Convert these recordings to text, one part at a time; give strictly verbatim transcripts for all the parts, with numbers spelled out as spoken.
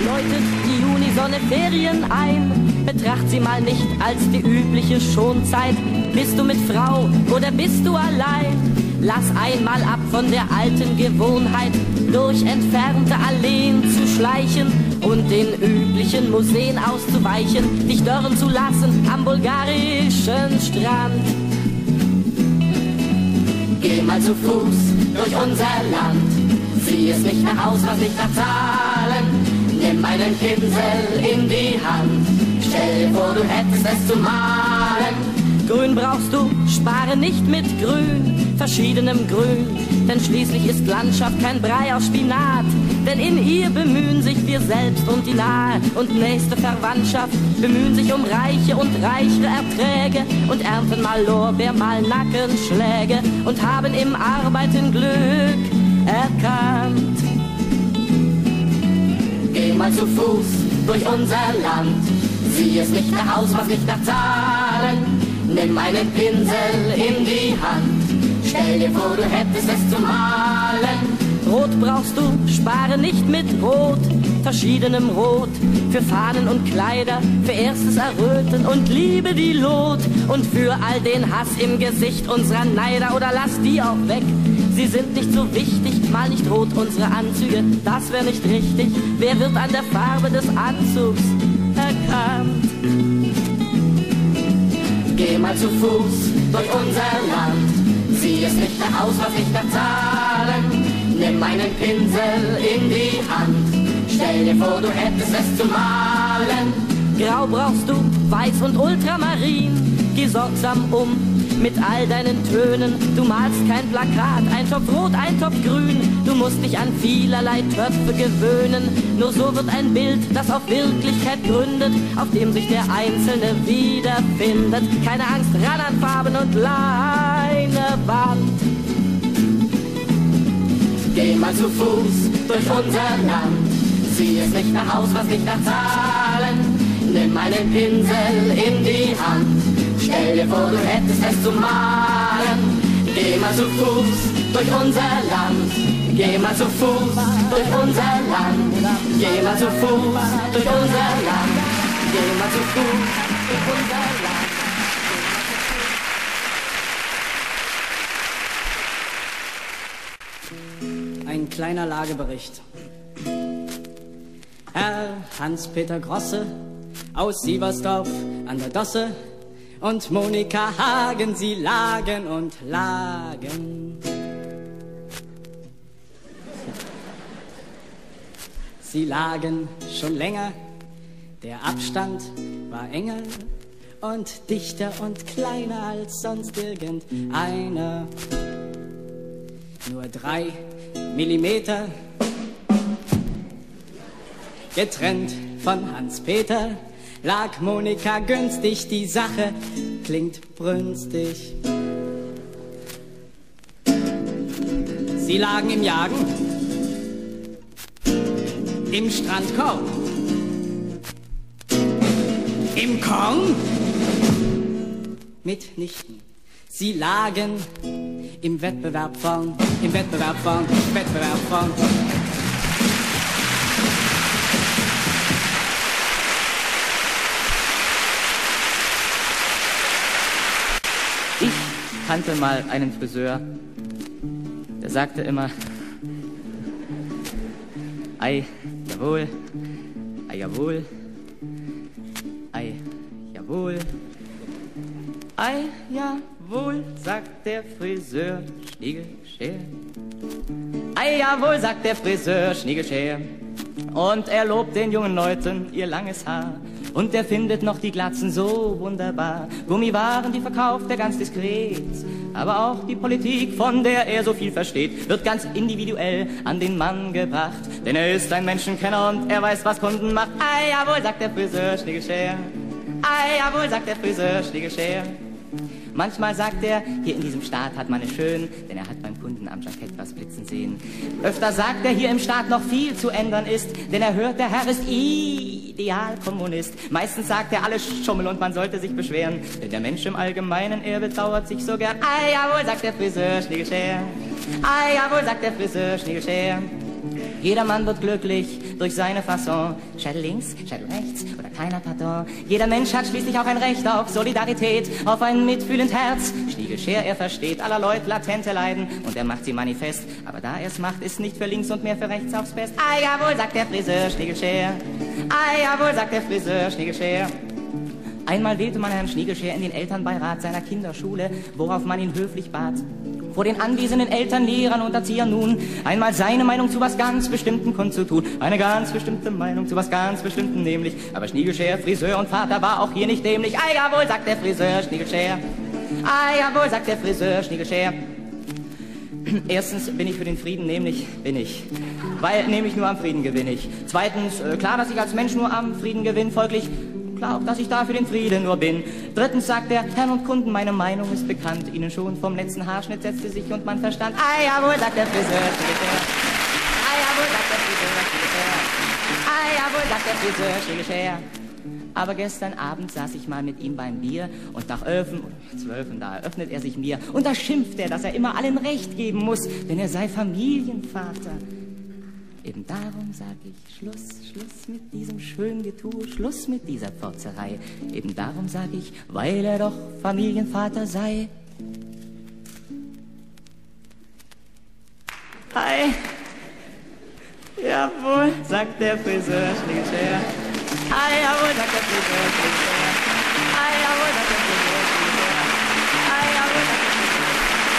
läutet die Junisonne Ferien ein. Betracht sie mal nicht als die übliche Schonzeit. Bist du mit Frau oder bist du allein? Lass einmal ab von der alten Gewohnheit, durch entfernte Alleen zu schleichen und den üblichen Museen auszuweichen, dich dörren zu lassen am bulgarischen Strand. Geh mal zu Fuß durch unser Land, sieh es nicht nach Haus, was nicht nach Zahlen. Nimm einen Pinsel in die Hand, stell dir vor, du hättest es zu malen. Grün brauchst du, spare nicht mit Grün, verschiedenem Grün, denn schließlich ist Landschaft kein Brei aus Spinat. Denn in ihr bemühen sich wir selbst und die nahe und nächste Verwandtschaft, bemühen sich um reiche und reichere Erträge und ernten mal Lorbeer, mal Nackenschläge und haben im Arbeiten Glück erkannt. Geh mal zu Fuß durch unser Land, sieh es nicht nach Haus, was nicht nach Zahlen. Nimm einen Pinsel in die Hand, stell dir vor, du hättest es zu malen. Rot brauchst du, spare nicht mit Rot, verschiedenem Rot, für Fahnen und Kleider, für erstes Erröten und Liebe die Lot. Und für all den Hass im Gesicht unserer Neider, oder lass die auch weg, sie sind nicht so wichtig, mal nicht rot unsere Anzüge, das wäre nicht richtig. Wer wird an der Farbe des Anzugs erkannt? Geh mal zu Fuß durch unser Land, sieh es nicht nach Haus, was nicht nach Zahlen. Nimm einen Pinsel in die Hand, stell dir vor, du hättest es zu malen. Grau brauchst du, weiß und Ultramarin, geh sorgsam um mit all deinen Tönen. Du malst kein Plakat, ein Topf rot, ein Topf grün. Du musst dich an vielerlei Töpfe gewöhnen. Nur so wird ein Bild, das auf Wirklichkeit gründet, auf dem sich der Einzelne wiederfindet. Keine Angst, ran an Farben und Leinewand. Geh mal zu Fuß durch unser Land, sieh es nicht nach Haus, was nicht nach Zahlen. Nimm einen Pinsel in die Hand, stell dir vor, du hättest es zu malen. Geh mal zu Fuß durch unser Land, geh mal zu Fuß durch unser Land, geh mal zu Fuß durch unser Land, geh mal zu Fuß durch unser Land. Ein kleiner Lagebericht. Herr Hans-Peter Grosse aus Sieversdorf an der Dosse und Monika Hagen, sie lagen und lagen. Sie lagen schon länger, der Abstand war enger und dichter und kleiner als sonst irgendeiner. Nur drei Millimeter getrennt von Hans-Peter lag Monika günstig, die Sache klingt brünstig. Sie lagen im Jagen, im Strandkorb, im Kong, mitnichten. Sie lagen im Wettbewerb von, im Wettbewerb von, Wettbewerb von. Ich kannte mal einen Friseur, der sagte immer, ei, jawohl, ei, jawohl, ei, jawohl, ei, jawohl, sagt der Friseur, Schniegelschere. Ei, jawohl, sagt der Friseur, Schniegelschere. Und er lobt den jungen Leuten ihr langes Haar. Und er findet noch die Glatzen so wunderbar. Gummiwaren, die verkauft er ganz diskret. Aber auch die Politik, von der er so viel versteht, wird ganz individuell an den Mann gebracht. Denn er ist ein Menschenkenner und er weiß, was Kunden macht. Ei, jawohl, sagt der Friseur, Schniegelschere. Ei, jawohl, sagt der Friseur, Schniegelschere. Manchmal sagt er, hier in diesem Staat hat man es schön, denn er hat beim Kunden am Jackett was blitzen sehen. Öfter sagt er, hier im Staat noch viel zu ändern ist, denn er hört, der Herr ist Idealkommunist. Meistens sagt er, alles Schummel und man sollte sich beschweren, denn der Mensch im Allgemeinen, er bedauert sich so gern. Ei, jawohl, sagt der Friseur, Schniegelschere. Ei, jawohl, sagt der Friseur, Schniegelschere. Jeder Mann wird glücklich durch seine Fasson. Schädel links, Schädel rechts oder keiner Pardon. Jeder Mensch hat schließlich auch ein Recht auf Solidarität, auf ein mitfühlend Herz. Schniegescher, er versteht aller Leute latente Leiden und er macht sie manifest. Aber da er's macht, ist nicht für links und mehr für rechts aufs Best. Ah, jawohl, sagt der Friseur Schniegescher. Ah, jawohl, sagt der Friseur Schniegescher. Einmal wählte man Herrn Schniegescher in den Elternbeirat seiner Kinderschule, worauf man ihn höflich bat, vor den anwesenden Eltern, Lehrern und Erziehern nun einmal seine Meinung zu was ganz Bestimmten kundzutun. Eine ganz bestimmte Meinung zu was ganz Bestimmten nämlich. Aber Schniegescher, Friseur und Vater war auch hier nicht dämlich. Ah, jawohl, sagt der Friseur Schniegescher. Ah, jawohl, sagt der Friseur Schniegescher. Erstens bin ich für den Frieden, nämlich bin ich. Weil nämlich nur am Frieden gewinne ich. Zweitens, äh, klar, dass ich als Mensch nur am Frieden gewinne, folglich klar auch, dass ich da für den Frieden nur bin. Drittens sagt er, Herren und Kunden, meine Meinung ist bekannt. Ihnen schon vom letzten Haarschnitt setzte sich und man verstand. Ah, jawohl, sagt der Friseur Schniegescher. Ah, jawohl, sagt der Friseur Schniegescher. Ah, jawohl, sagt der Friseur Schniegescher. Aber gestern Abend saß ich mal mit ihm beim Bier und nach Elfen oder Zwölfen, da eröffnet er sich mir und da schimpft er, dass er immer allen Recht geben muss, denn er sei Familienvater. Eben darum sag ich Schluss, Schluss mit diesem schönen Getue, Schluss mit dieser Pforzerei. Eben darum sag ich, weil er doch Familienvater sei. Hi. Jawohl, sagt der Friseur Schniegescher. Ah, jawohl, sagt der Friseur Schniegescher. Ah, jawohl, sagt der Friseur Schniegescher. Ah, jawohl, sagt der Friseur.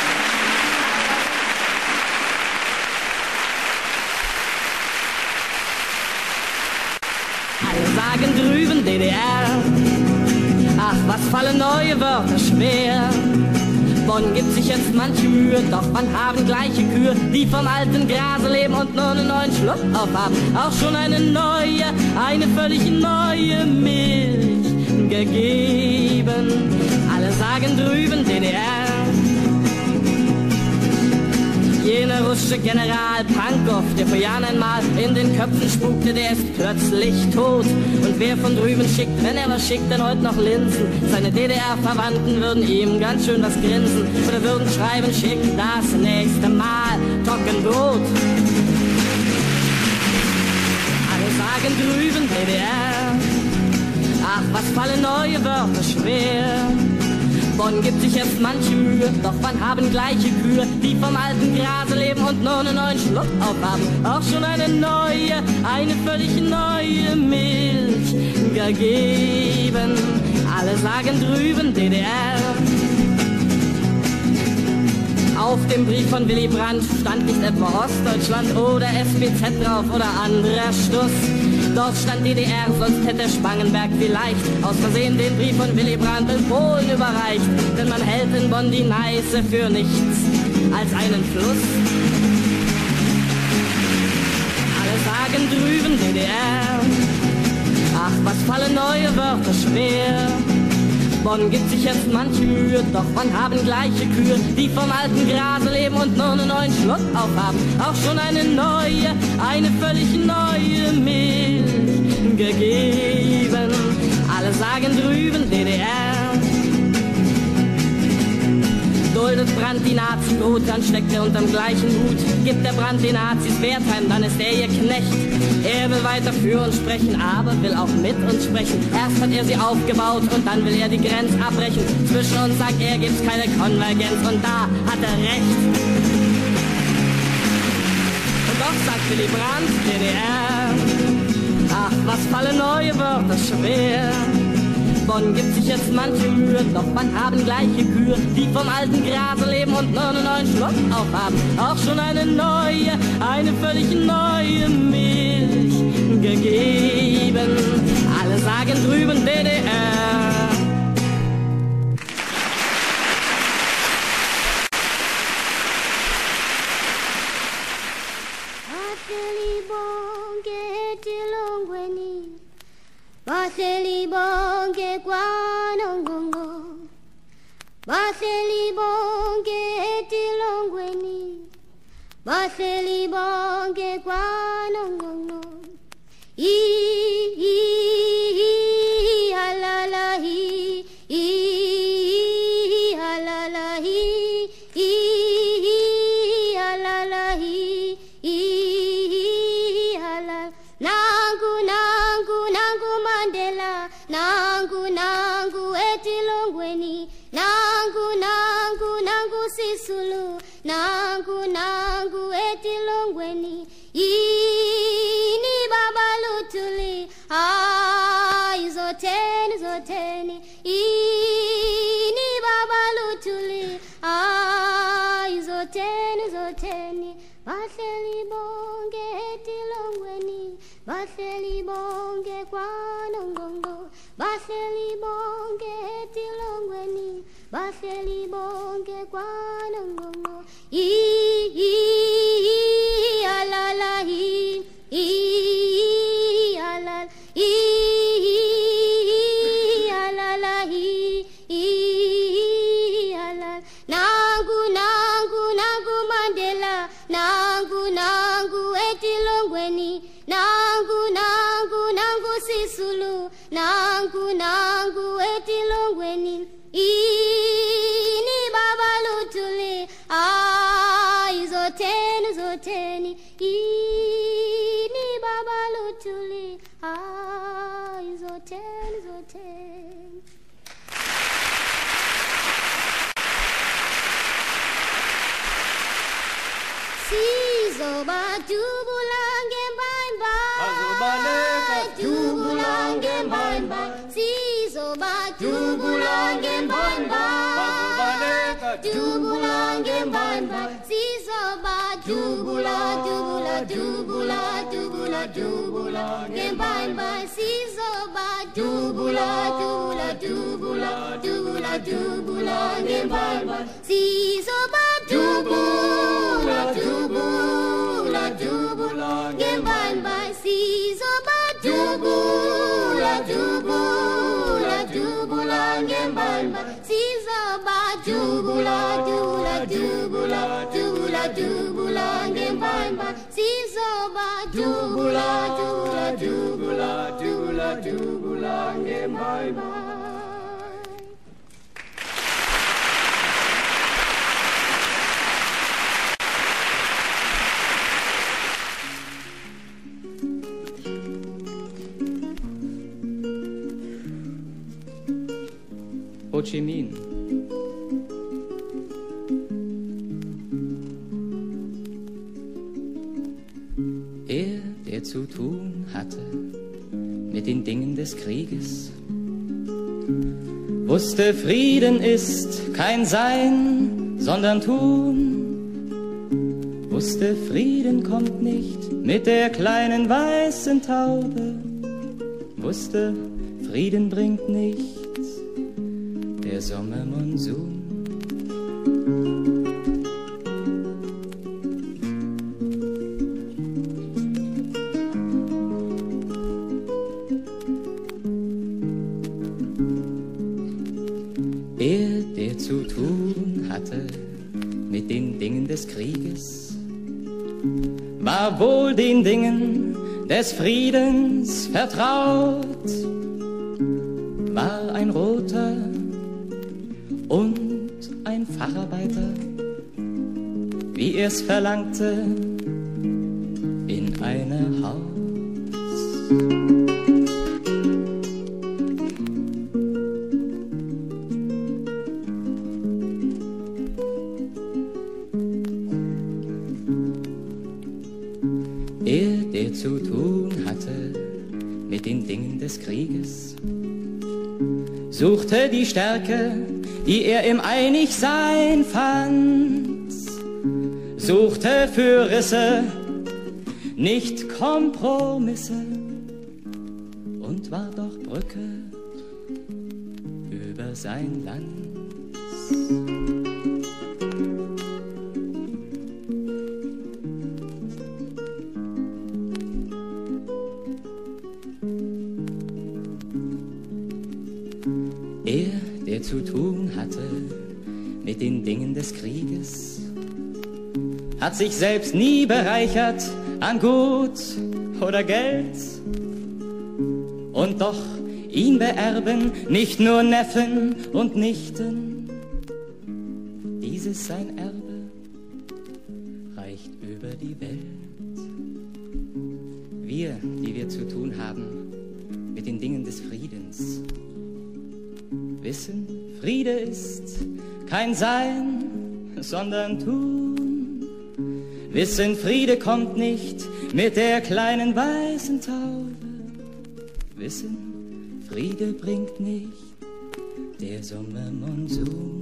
Alle sagen drüben D D R. Ach, was fallen neue Wörter schwer. Bonn gibt sich jetzt manche Mühe, doch man haben gleiche Kühe, die vom alten Grase leben und nur einen neuen Schluck aufhaben. Auch schon eine neue, eine völlig neue Milch gegeben. Alle sagen drüben D D R. Jener russische General Pankow, der vor Jahren einmal in den Köpfen spukte, der ist plötzlich tot. Und wer von drüben schickt, wenn er was schickt, dann heute noch Linsen. Seine D D R-Verwandten würden ihm ganz schön was grinsen oder würden schreiben, schick das nächste Mal Trockenbrot. Alle sagen drüben D D R. Ach, was fallen neue Wörter schwer. Bonn gibt sich jetzt manche Mühe, doch wann haben gleiche Kühe, die vom alten Grase leben und nur einen neuen Schluck aufhaben. Auch schon eine neue, eine völlig neue Milch gegeben. Alle sagen drüben D D R. Auf dem Brief von Willy Brandt stand nicht etwa Ostdeutschland oder S B Z drauf oder anderer Stuss. Dort stand D D R, sonst hätte Spangenberg vielleicht aus Versehen den Brief von Willy Brandt in Polen überreicht. Denn man hält in Bonn die Neiße für nichts als einen Fluss. Alle sagen drüben D D R. Ach, was fallen neue Wörter schwer. Bonn gibt sich jetzt manche Mühe, doch man haben gleiche Kühe, die vom alten Grase leben und nur einen neuen Schluck aufhaben. Auch schon eine neue, eine völlig neue Milch gegeben. Alle sagen drüben D D R. Duldet Brandt die Nazi-Brut, dann steckt er unterm gleichen Hut. Gibt der Brandt den Nazis Wertheim, dann ist er ihr Knecht. Er will weiter für uns sprechen, aber will auch mit uns sprechen. Erst hat er sie aufgebaut und dann will er die Grenze abbrechen. Zwischen uns sagt er, gibt's keine Konvergenz und da hat er recht. Und doch sagt Willy Brandt D D R. Ach, was fallen neue Wörter schwer. Bonn gibt sich jetzt manche Mühe, doch man haben gleiche Kühe, die vom alten Grase leben und nur einen neuen Schluck aufhaben. Auch schon eine neue, eine völlig neue Milch gegeben. Alle sagen drüben D D R. Baseli bonge guanongongo, Baseli bonge tilongweni, Baseli bonge guanongongo, I I halala hi, I halala hi, I halala hi, I nangu nangu etilongweni ini baba lutuli ai zoteni zoteni ini baba lutuli ai zoteni zoteni bahleli bonke etilongweni bahleli bonke kwanongongo bahleli bonke etilongweni bahleli bonke kwanongongo i i alala i i alala i alala i i alala nangu nangu nangu Mandela nangu nangu etilongweni nangu nangu nangu Sisulu nangu nangu etilongweni ini baba lutuli ai zoteni zoteni ini baba lutuli ai zoteni zoteni sizoba jubulange mbamba Bazobaleka jubulange mbamba sizoba jubulange mbamba Bazobaleka jubulange mbamba sizoba jubula jubula jubula jubula jubula ngembamba sizoba jubula jubula jubula jubula jubula ngembamba sizoba jubula jubula jubula ngembamba sizoba jubula jubula jubula ngembamba sizoba jubula jubula jubula jubula jubula ngembamba sizoba jubula jubula jubula jubula jubula ngembamba Ho Chi Minh. Er, der zu tun hatte mit den Dingen des Krieges, wusste, Frieden ist kein Sein, sondern Tun. Wusste, Frieden kommt nicht mit der kleinen weißen Taube. Wusste, Frieden bringt nichts der Sommermonsun. Er, der zu tun hatte mit den Dingen des Krieges, war wohl den Dingen des Friedens vertraut, war ein Roter und ein Facharbeiter, wie er's verlangte, in einer Haus. Er, der zu tun hatte mit den Dingen des Krieges, suchte die Stärke, die er im Einigsein fand, suchte für Risse, nicht Kompromisse, und war doch Brücke über sein Land. Er, der zu tun hatte mit den Dingen des Krieges, hat sich selbst nie bereichert an Gut oder Geld. Und doch ihn beerben nicht nur Neffen und Nichten. Dieses sein Erbe reicht über die Welt. Wir, die wir zu tun haben mit den Dingen des Friedens, wissen, Friede ist kein Sein, sondern Tun. wissen, Friede kommt nicht mit der kleinen weißen Taube. Wissen, Friede bringt nicht der Sommermonsum.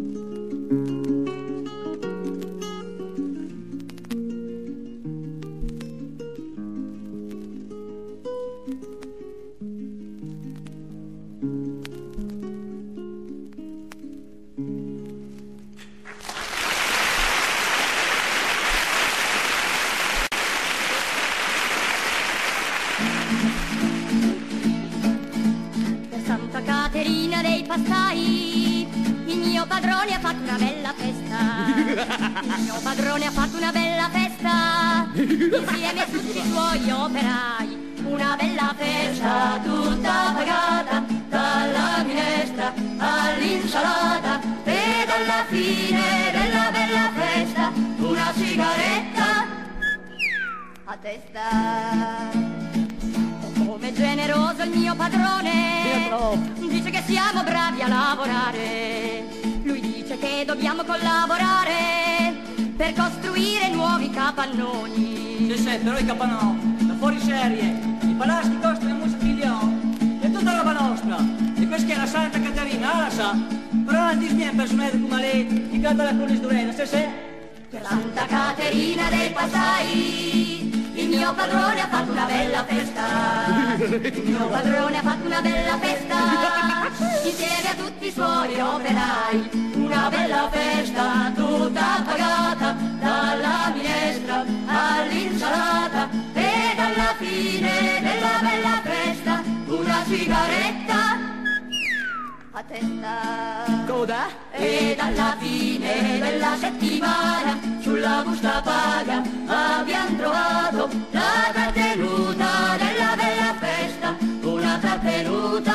Pastai, il mio padrone ha fatto una bella festa, il mio padrone ha fatto una bella festa, insieme a tutti i suoi operai, una bella festa tutta pagata, dalla minestra all'insalata, ed alla fine della bella festa una sigaretta a testa. Come generoso il mio padrone, dice che siamo bravi a lavorare. Lui dice che dobbiamo collaborare per costruire nuovi capannoni. Sì, sì, però i capannoni, da fuori serie, i palazzi costano un milioni, è tutta roba nostra. E questa che è la Santa Caterina, ah, la sa. Però non dici niente personale come lei, che canta la Cornis Durena, sì, sì. Per Santa Caterina dei Passai, il mio padrone ha fatto una bella festa, il mio padrone ha fatto una bella festa, insieme a tutti i suoi operai, una bella festa tutta pagata, dalla minestra all'insalata, e alla fine della bella festa una sigaretta a testa. Coda? E alla fine della settimana sulla busta paga abbiamo trovato la trattenuta della bella festa, una trattenuta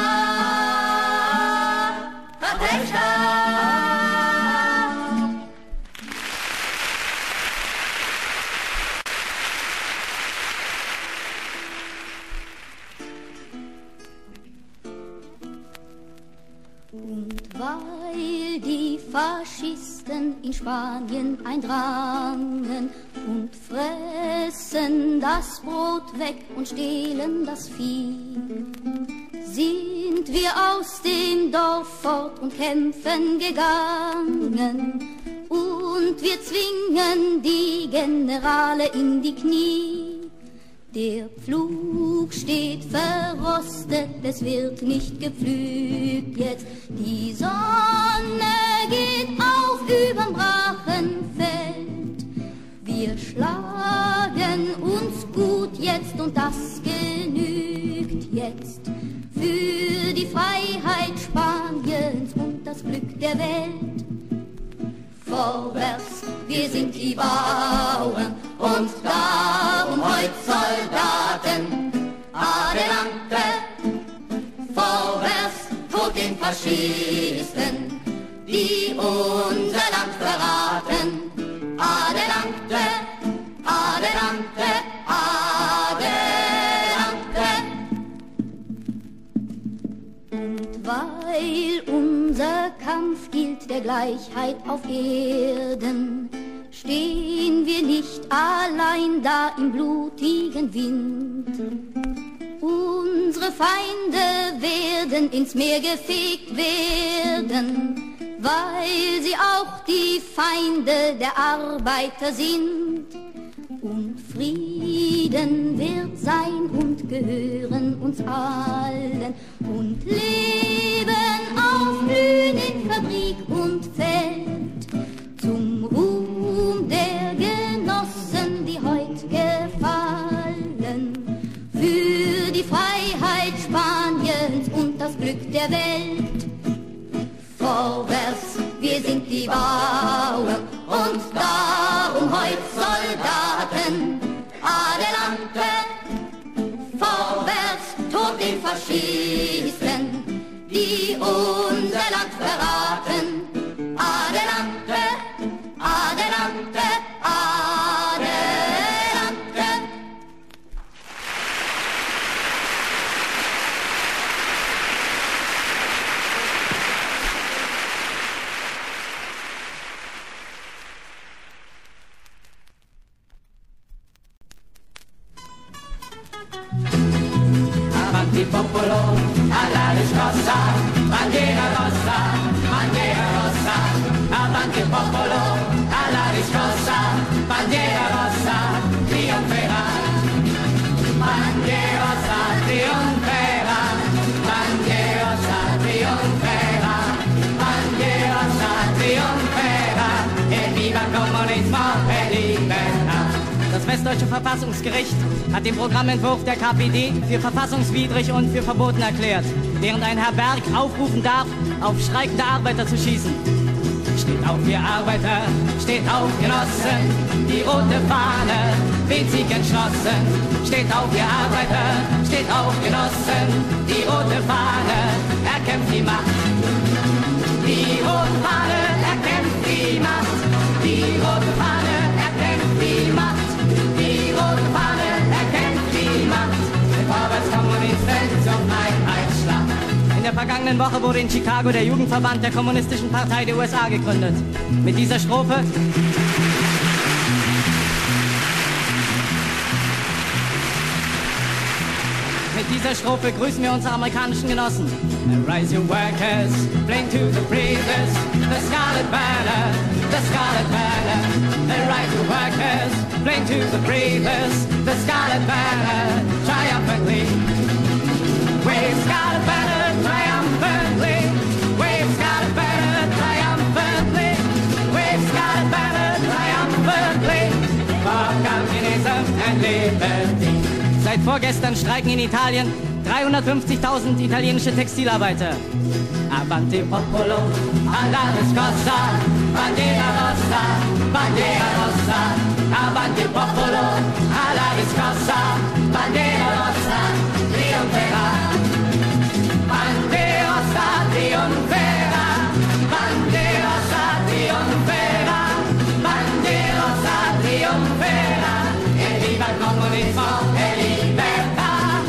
a testa. Und weil die Faschisten in Spanien eindrangen und fressen das Brot weg und stehlen das Vieh, sind wir aus dem Dorf fort und kämpfen gegangen, und wir zwingen die Generale in die Knie. Der Pflug steht verrostet, es wird nicht gepflügt jetzt. Die Sonne geht auf überm Brachenfeld. Wir schlagen uns gut jetzt und das genügt jetzt. Für die Freiheit Spaniens und das Glück der Welt. Vorwärts, wir sind die Bauern und darum heut Soldaten. Adelante, vorwärts, tot den Faschisten, die unser Land verraten. Adelante, adelante, adelante. Und weil unser Kampf gilt der Gleichheit auf Erden, stehen wir nicht allein da im blutigen Wind. Unsere Feinde werden ins Meer gefegt werden, weil sie auch die Feinde der Arbeiter sind. Und Frieden wird sein und gehören uns allen, und Leben aufblühen in Fabrik und Feld, zum Ruhm der Genossen, die heut gefallen, für die Freiheit Spaniens und das Glück der Welt. Vorwärts, wir sind die Bauern und darum heut Soldaten. Adelante, vorwärts, tot den Faschisten, die unser Land verraten. Adelante, adelante, adelante. avanti popolo, alla riscossa, bandiera rossa, bandiera rossa, avanti popolo, alla riscossa, bandiera rossa, trionferà, bandiera rossa, trionferà, bandiera rossa, trionferà, bandiera rossa, trionferà, e viva il comunismo e libertà. Das Westdeutsche Verfassungsgericht hat den Programmentwurf der K P D für verfassungswidrig und für verboten erklärt, während ein Herr Berg aufrufen darf, auf streikende Arbeiter zu schießen. Steht auf, ihr Arbeiter, steht auf, Genossen, die rote Fahne weht sich entschlossen. Steht auf, ihr Arbeiter, steht auf, Genossen, die rote Fahne erkämpft die Macht. Die rote Fahne erkämpft die Macht, die rote Fahne erkämpft die Macht. Die rote Fahne erkennt die Macht, der Vorwärtskommunisten zum Einheitsschlag. In der vergangenen Woche wurde in Chicago der Jugendverband der Kommunistischen Partei der U S A gegründet. Mit dieser Strophe Mit dieser Strophe grüßen wir unsere amerikanischen Genossen. Rise your workers, flame to the breezes, the scarlet banner, the scarlet banner. Rise your workers, flame to the breezes, the scarlet banner, triumphantly. Wave scarlet banner triumphantly, wave scarlet banner triumphantly, wave scarlet banner triumphantly, for communism and liberty. Seit vorgestern streiken in Italien dreihundertfünfzigtausend italienische Textilarbeiter. Avanti popolo, alla riscossa, bandiera rossa, bandiera rossa. Avanti popolo, alla riscossa, bandiera rossa, trionferà. Bandiera rossa, trionferà. Bandiera rossa, trionferà. Bandiera rossa, trionferà. E viva il comunismo e libertà.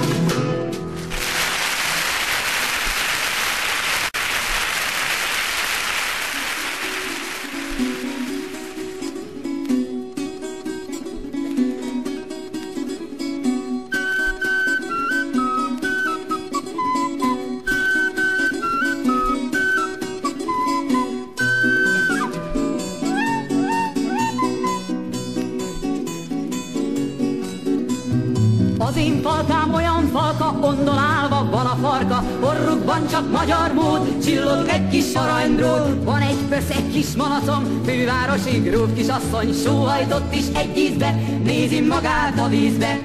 Az én falkám olyan falka, ondonálva van a farka, orrukban csak magyar mód, csillog egy kis aranydrót. Van egy pösz, egy kis malacom, fővárosi gróf kisasszony, sóhajtott is egy ízbe, nézi magát a vízbe.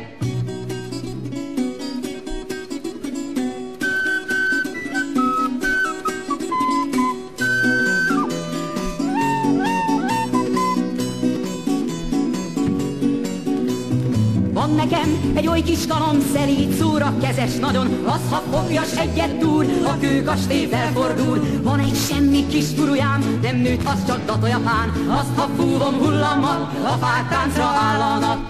Van nekem egy oly kis kanom, szelíd, szúra, kezes nagyon, az, ha fogjas egyet túl, a kőkastély felfordul. Van egy semmi kis turujám, nem nőtt, az csak datojapán, azt, ha fúvom hullammal, a fák táncra állanak.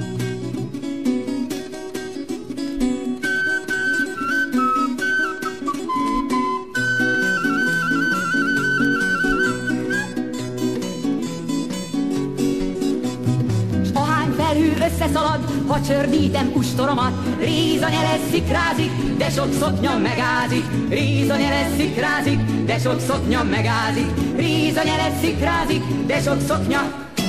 Összeszalad, ha csördítem ustoromat, Réza nyelez, szikrázik, de sok szoknya megázik. Réza nyelez, szikrázik, de sok szoknya megázik. Réza nyelez, szikrázik, de sok szoknya.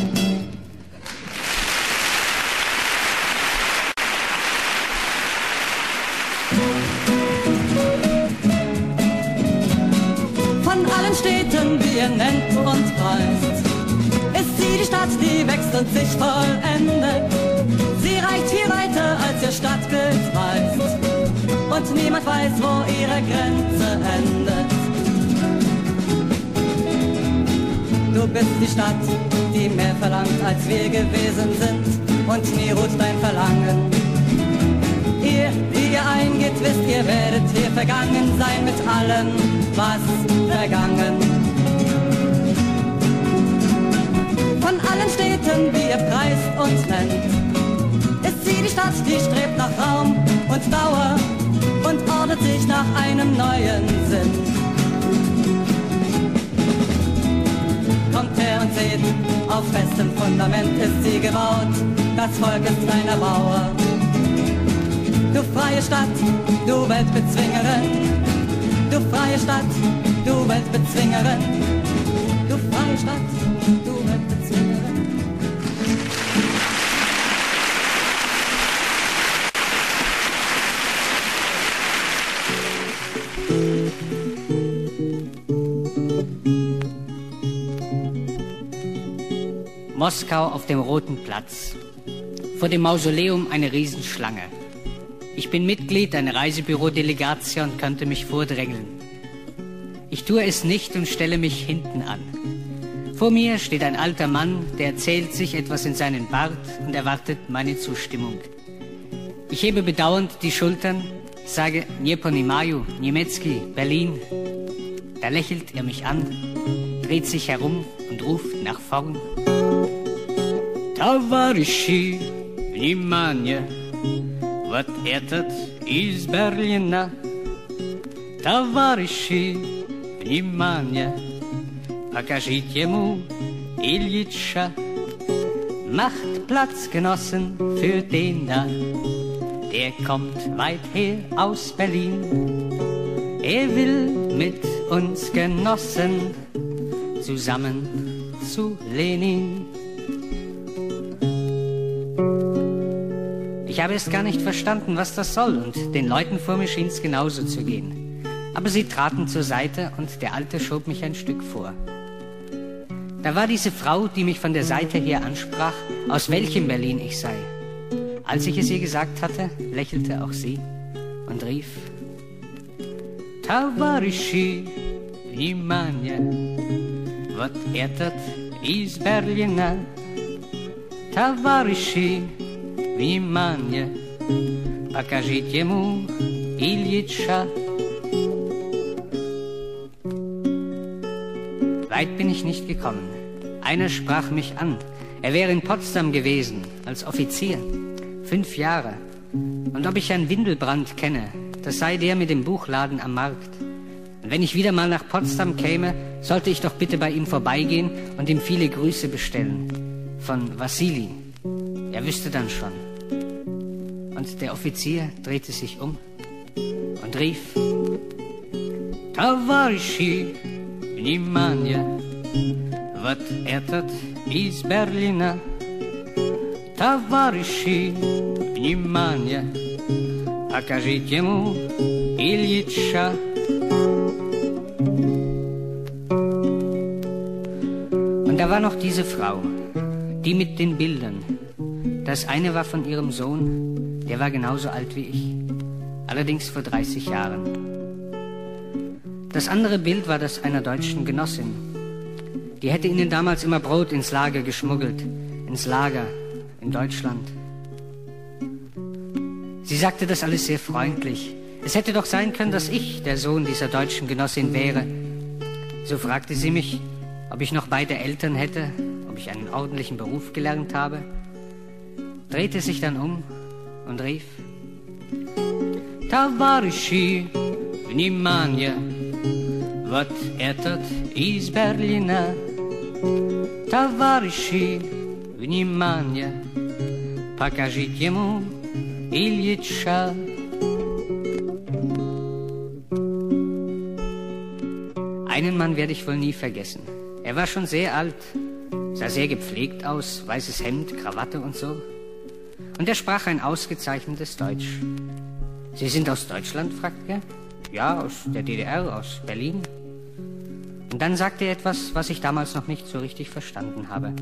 Von allen Städten, die ihr nennt und preist, ist sie die Stadt, die wächst und sich vollendet. Sie reicht viel weiter, als ihr Stadtbild weist, und niemand weiß, wo ihre Grenze endet. Du bist die Stadt, die mehr verlangt, als wir gewesen sind, und nie ruht dein Verlangen. Ihr, die ihr eingeht, wisst, ihr werdet hier vergangen sein mit allem, was vergangen. Von allen Städten, die ihr preist und nennt, ist sie die Stadt, die strebt nach Raum und Dauer und ordnet sich nach einem neuen Sinn. Kommt her und seht, auf festem Fundament ist sie gebaut, das Volk ist ein Erbauer. Du du freie Stadt, du Weltbezwingerin, du freie Stadt, du Weltbezwingerin, du freie Stadt, du Weltbezwingerin. Moskau auf dem Roten Platz. Vor dem Mausoleum eine Riesenschlange. Ich bin Mitglied einer Reisebüro-Delegation und könnte mich vordrängeln. Ich tue es nicht und stelle mich hinten an. Vor mir steht ein alter Mann, der erzählt sich etwas in seinen Bart und erwartet meine Zustimmung. Ich hebe bedauernd die Schultern, sage Nie ponimayu, Niemiecki, Berlin. Da lächelt er mich an, dreht sich herum und ruft nach vorn. Товарищи, внимание, вот этот из Берлина. Товарищи, внимание, покажите ему Ильича. Macht Platz, Genossen, für den da, der kommt weit her aus Berlin. Er will mit uns Genossen zusammen zu Lenin. Ich habe es gar nicht verstanden, was das soll, und den Leuten vor mir schien es genauso zu gehen. Aber sie traten zur Seite und der Alte schob mich ein Stück vor. Da war diese Frau, die mich von der Seite her ansprach, aus welchem Berlin ich sei. Als ich es ihr gesagt hatte, lächelte auch sie und rief: Товарищи, внимание, вот этот из Берлина. Товарищи, внимание, покажите ему Ильича. Weit bin ich nicht gekommen. Einer sprach mich an. Er wäre in Potsdam gewesen, als Offizier. Fünf Jahre. Und ob ich Herrn Windelbrand kenne, das sei der mit dem Buchladen am Markt. Und wenn ich wieder mal nach Potsdam käme, sollte ich doch bitte bei ihm vorbeigehen und ihm viele Grüße bestellen. Von Wassili. Er wüsste dann schon. Und der Offizier drehte sich um und rief: Товарищи, внимание, вот этот из Берлина. Товарищи, внимание, покажите ему Ильича. Und da war noch diese Frau, die mit den Bildern. Das eine war von ihrem Sohn, der war genauso alt wie ich, allerdings vor dreißig Jahren. Das andere Bild war das einer deutschen Genossin. Die hätte ihnen damals immer Brot ins Lager geschmuggelt, ins Lager in Deutschland. Sie sagte das alles sehr freundlich. Es hätte doch sein können, dass ich der Sohn dieser deutschen Genossin wäre. So fragte sie mich, ob ich noch beide Eltern hätte, ob ich einen ordentlichen Beruf gelernt habe, drehte sich dann um und rief: Товарищи, внимание, вот этот из Берлина. Товарищи, внимание, покажите ему Ильича. Einen Mann werde ich wohl nie vergessen. Er war schon sehr alt, sah sehr gepflegt aus, weißes Hemd, Krawatte und so. Und er sprach ein ausgezeichnetes Deutsch. Sie sind aus Deutschland, fragte er. Ja, aus der D D R, aus Berlin. Und dann sagte er etwas, was ich damals noch nicht so richtig verstanden habe.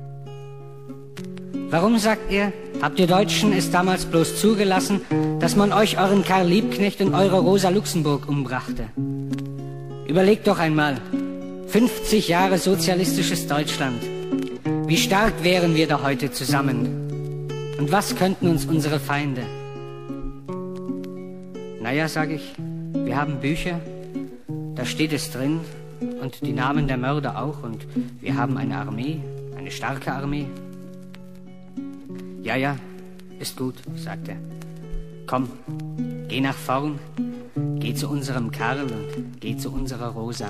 Warum, sagt er, habt ihr Deutschen es damals bloß zugelassen, dass man euch euren Karl Liebknecht und eure Rosa Luxemburg umbrachte? Überlegt doch einmal, fünfzig Jahre sozialistisches Deutschland. Wie stark wären wir da heute zusammen? Und was könnten uns unsere Feinde? Naja, sage ich, wir haben Bücher, da steht es drin, und die Namen der Mörder auch, und wir haben eine Armee, eine starke Armee. Ja, ja, ist gut, sagt er. Komm, geh nach vorn, geh zu unserem Karl und geh zu unserer Rosa.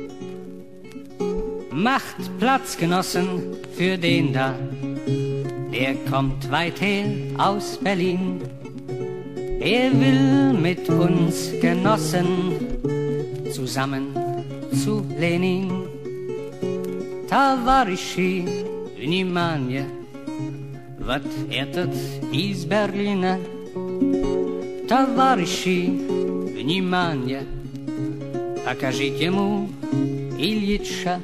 Macht Platz, Genossen, für den da, der kommt weit her aus Berlin. Er will mit uns Genossen zusammen zu Lenin. Tavarishi, внимание, вот этот из Берлина. Товарищи, внимание, покажите ему Ильича.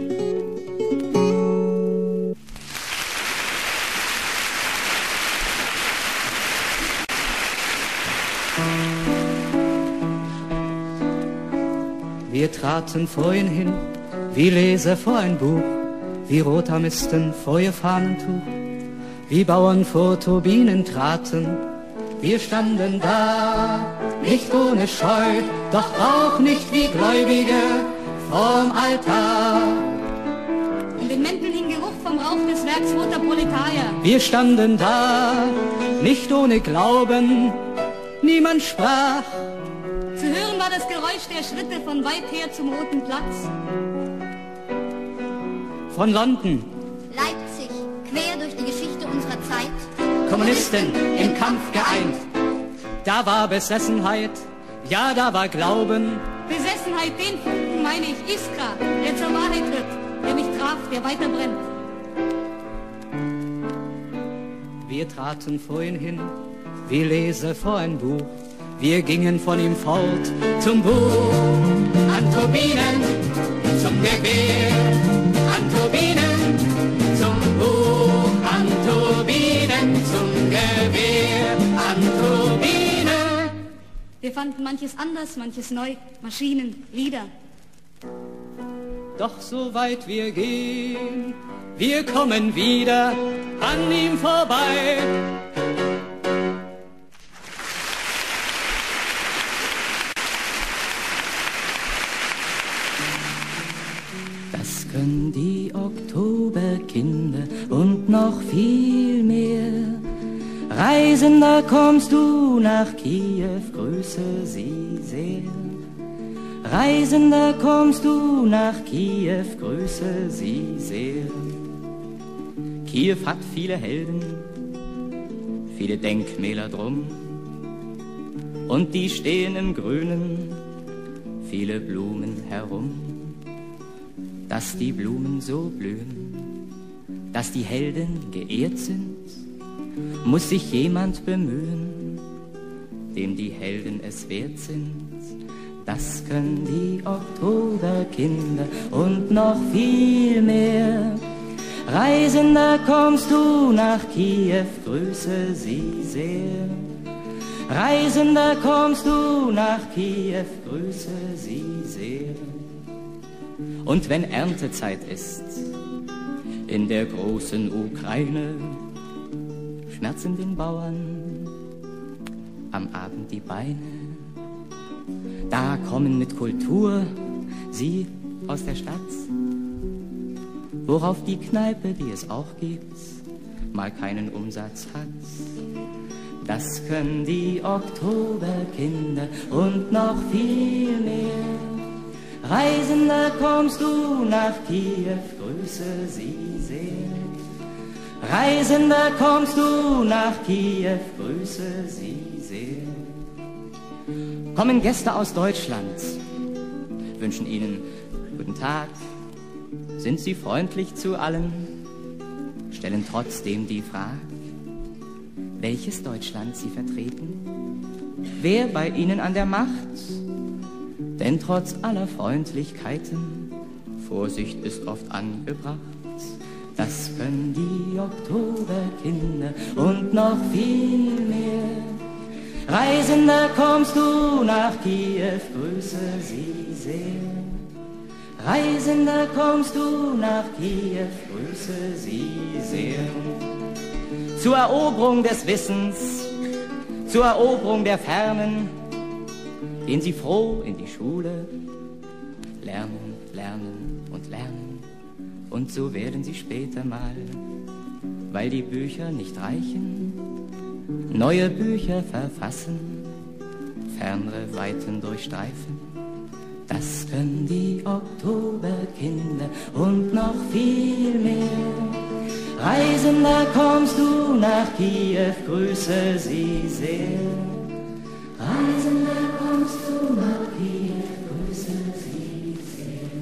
Wir traten vor ihn hin, wie Leser vor ein Buch, wie Rotarmisten vor ihr Fahnentuch, wie Bauern vor Turbinen traten. Wir standen da, nicht ohne Scheu, doch auch nicht wie Gläubige vorm Altar. In den Mänteln hing Geruch vom Rauch des Werks roter Proletarier. Wir standen da, nicht ohne Glauben, niemand sprach. Zu hören war das Geräusch der Schritte von weit her zum Roten Platz. Von London, Leipzig, quer durch die Geschichte unserer Zeit. Kommunisten im Kampf geeint. Da war Besessenheit, ja, da war Glauben. Besessenheit, den Funken meine ich, Iskra, der zur Wahrheit wird, der mich traf, der weiter brennt. Wir traten vor ihn hin, wie Leser vor ein Buch. Wir gingen von ihm fort zum Buch, an Turbinen, zum Gewehr, an Turbinen, zum Buch, an Turbinen, zum Gewehr, an Turbinen. Wir fanden manches anders, manches neu, Maschinen, Lieder. Doch so weit wir gehen, wir kommen wieder an ihm vorbei. Das können die Oktoberkinder und noch viel mehr. Reisender, kommst du nach Kiew, grüße sie sehr. Reisender, kommst du nach Kiew, grüße sie sehr. Kiew hat viele Helden, viele Denkmäler drum, und die stehen im Grünen, viele Blumen herum. Dass die Blumen so blühen, dass die Helden geehrt sind, muss sich jemand bemühen, dem die Helden es wert sind. Das können die Oktoberkinder und noch viel mehr. Reisender, kommst du nach Kiew, grüße sie sehr. Reisender, kommst du nach Kiew, grüße sie sehr. Und wenn Erntezeit ist, in der großen Ukraine, schmerzen den Bauern am Abend die Beine. Da kommen mit Kultur sie aus der Stadt, worauf die Kneipe, die es auch gibt, mal keinen Umsatz hat. Das können die Oktoberkinder und noch viel mehr. Reisender, kommst du nach Kiew, grüße sie sehr. Reisender, kommst du nach Kiew, grüße sie sehr. Kommen Gäste aus Deutschland, wünschen ihnen guten Tag, sind sie freundlich zu allen, stellen trotzdem die Frage, welches Deutschland sie vertreten, wer bei ihnen an der Macht. Denn trotz aller Freundlichkeiten, Vorsicht ist oft angebracht. Das können die Oktoberkinder und noch viel mehr. Reisender, kommst du nach Kiew, grüße sie sehr. Reisender, kommst du nach Kiew, grüße sie sehr. Zur Eroberung des Wissens, zur Eroberung der Fernen, gehen sie froh in die Schule, lernen, lernen und lernen. Und so werden sie später mal, weil die Bücher nicht reichen, neue Bücher verfassen, fernere Weiten durchstreifen. Das können die Oktoberkinder und noch viel mehr. Reisender, kommst du nach Kiew, grüße sie sehr. Reisender, kommst du nach Kiew, grüße sie sehr.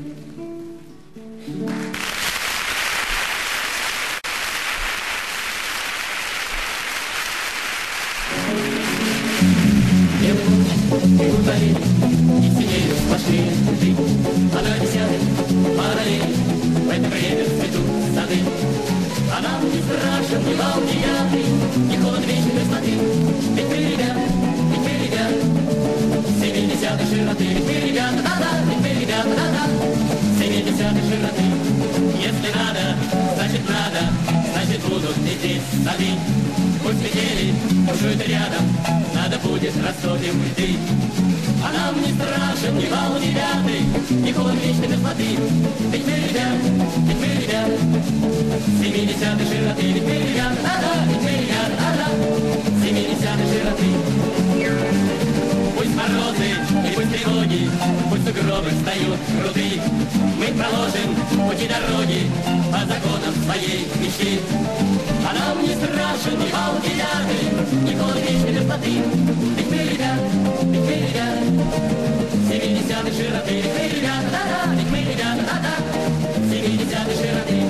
И синеют сплошные пути, она десятый параллель, в это время цветут сады. А нам не страшен ни вал, ни ветры, ни холод вечной красоты. Ведь мы ребята, ведь мы ребята, семидесятой широты. Ведь мы ребята, да-да, ведь мы ребята, да-да, семидесятой широты. Если надо, значит надо, значит будут лететь сады. Пусть метели, бушуют рядом, надо будет растопим ты. А нам не страшен ни вал, ни ветры, ни холод вечной мерзлоты. Ведь мы ребята, ведь мы ребята, семидесятой широты. Ведь мы ребята, да-да, ведь мы ребята, да-да, семидесятой широты. Пусть морозы и пусть тревоги, пусть сугробы встают круты, мы проложим пути дороги по законам своей мечты. А нам не страшен ни вал, ни ветры, ни холод вечной мерзлоты. Ведь мы ребята, ведь мы ребята, семидесятой широты. Ведь мы ребята, да-да, ведь мы ребята, да-да, семидесятой широты.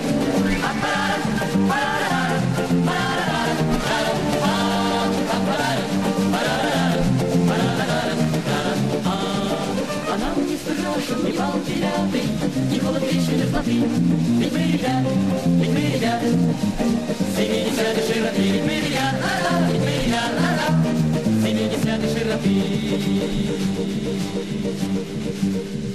А нам не страшен ни вал, ни ветры, ни холод вечной мерзлоты. Ведь мы ребята, ведь мы ребята, семидесятой широты. Ведь мы ребята, да-да, ведь мы ребята, да-да, семидесятой широты.